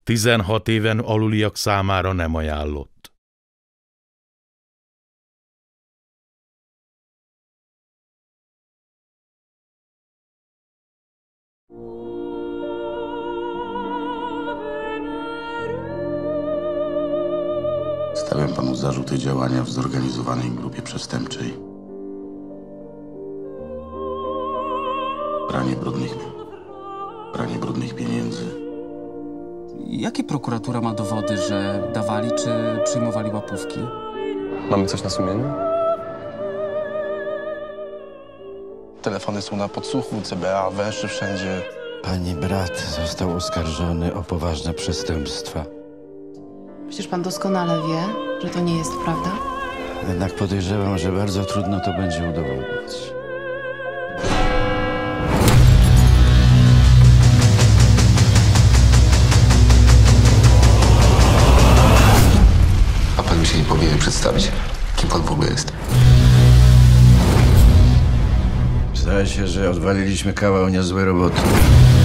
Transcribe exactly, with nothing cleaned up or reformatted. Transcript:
tizenhat éven aluliak számára nem ajánlott. Stawiam panu zarzuty działania w zorganizowanej grupie przestępczej. Pranie brudnych, pranie brudnych pieniędzy. Jakie prokuratura ma dowody, że dawali czy przyjmowali łapówki? Mamy coś na sumieniu? Telefony są na podsłuchu, C B A, węszy wszędzie. Pani brat został oskarżony o poważne przestępstwa. Przecież pan doskonale wie, że to nie jest prawda. Jednak podejrzewam, że bardzo trudno to będzie udowodnić. A pan mi się nie powinien przedstawić, kim pan w ogóle jest. Zdaje się, że odwaliliśmy kawał niezłej roboty.